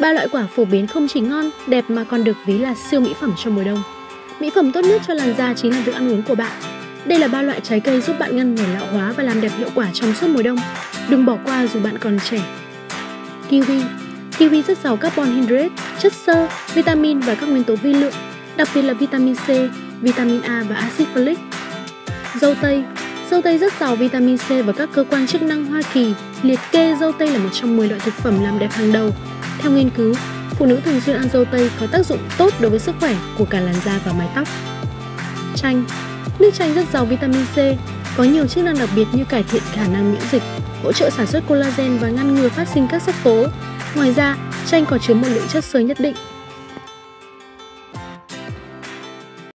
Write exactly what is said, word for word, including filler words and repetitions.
Ba loại quả phổ biến không chỉ ngon, đẹp mà còn được ví là siêu mỹ phẩm trong mùa đông. Mỹ phẩm tốt nhất cho làn da chính là việc ăn uống của bạn. Đây là ba loại trái cây giúp bạn ngăn ngừa lão hóa và làm đẹp hiệu quả trong suốt mùa đông. Đừng bỏ qua dù bạn còn trẻ. Kiwi. Kiwi rất giàu carbon hydrate, chất xơ, vitamin và các nguyên tố vi lượng, đặc biệt là vitamin C, vitamin A và axit folic. Dâu tây. Dâu tây rất giàu vitamin C và các cơ quan chức năng Hoa Kỳ liệt kê dâu tây là một trong mười loại thực phẩm làm đẹp hàng đầu. Theo nghiên cứu, phụ nữ thường xuyên ăn dâu tây có tác dụng tốt đối với sức khỏe của cả làn da và mái tóc. Chanh. Nước chanh rất giàu vitamin C, có nhiều chức năng đặc biệt như cải thiện khả năng miễn dịch, hỗ trợ sản xuất collagen và ngăn ngừa phát sinh các sắc tố. Ngoài ra, chanh còn chứa một lượng chất xơ nhất định